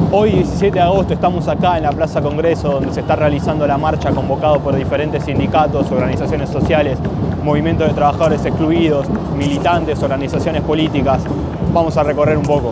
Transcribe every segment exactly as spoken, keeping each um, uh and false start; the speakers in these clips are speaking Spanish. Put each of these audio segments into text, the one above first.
Hoy, diecisiete de agosto, estamos acá en la Plaza Congreso, donde se está realizando la marcha convocado por diferentes sindicatos, organizaciones sociales, movimientos de trabajadores excluidos, militantes, organizaciones políticas. Vamos a recorrer un poco.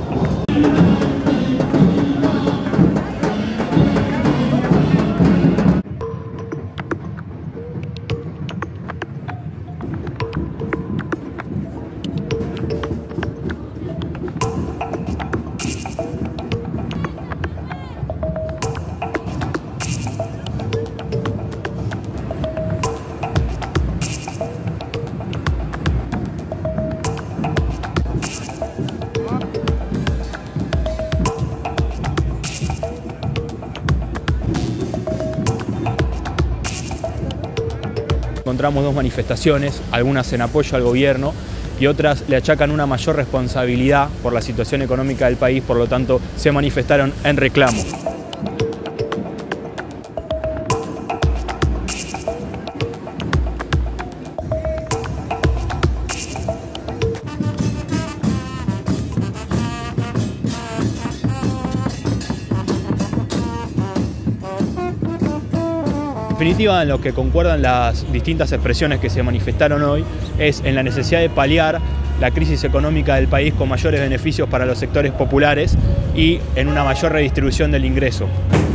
Encontramos dos manifestaciones, algunas en apoyo al gobierno y otras le achacan una mayor responsabilidad por la situación económica del país, por lo tanto se manifestaron en reclamo. En definitiva, en lo que concuerdan las distintas expresiones que se manifestaron hoy es en la necesidad de paliar la crisis económica del país con mayores beneficios para los sectores populares y en una mayor redistribución del ingreso.